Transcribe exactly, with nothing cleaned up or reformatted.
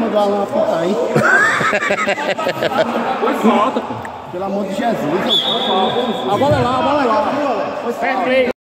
do Alan apontar aí. Foi falta, pô. Pelo amor de Jesus. A bola é lá, a bola é lá. Fair play.